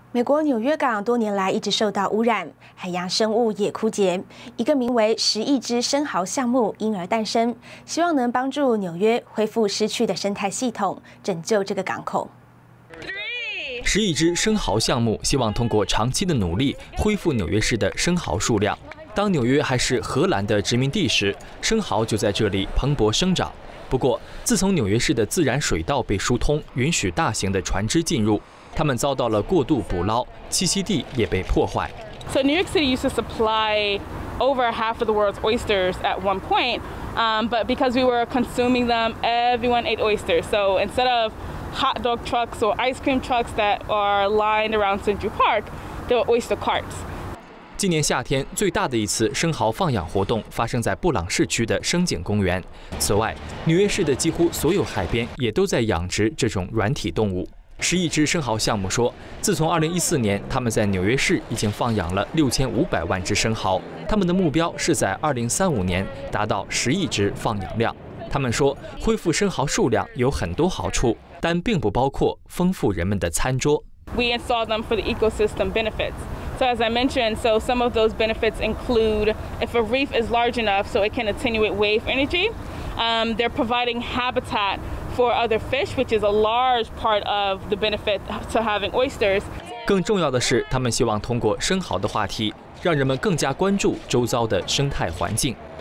美国纽约港多年来一直受到污染，海洋生物也枯竭。一个名为10亿只生蚝项目因而诞生，希望能帮助纽约恢复失去的生态系统，拯救这个港口。 10亿只生蚝项目希望通过长期的努力，恢复纽约市的生蚝数量。当纽约还是荷兰的殖民地时，生蚝就在这里蓬勃生长。不过，自从纽约市的自然水道被疏通，允许大型的船只进入，他们遭到了过度捕捞，栖息地也被破坏。 So New York City used to supply over half of the world's oysters at one point, but because we were consuming them, everyone ate oysters. So instead of hot dog trucks or ice cream trucks that are lined around Central Park, there were oyster carts. 今年夏天最大的一次生蚝放养活动发生在布朗市区的生景公园。此外，纽约市的几乎所有海边也都在养殖这种软体动物。10亿只生蚝项目说，自从2014年，他们在纽约市已经放养了6500万只生蚝。他们的目标是在2035年达到10亿只放养量。他们说，恢复生蚝数量有很多好处，但并不包括丰富人们的餐桌。 We install them for the ecosystem benefits. So as I mentioned, so some of those benefits include if a reef is large enough so it can attenuate wave energy, they're providing habitat for other fish, which is a large part of the benefit to having oysters. 更重要的是，他们希望通过生蚝的话题，让人们更加关注周遭的生态环境。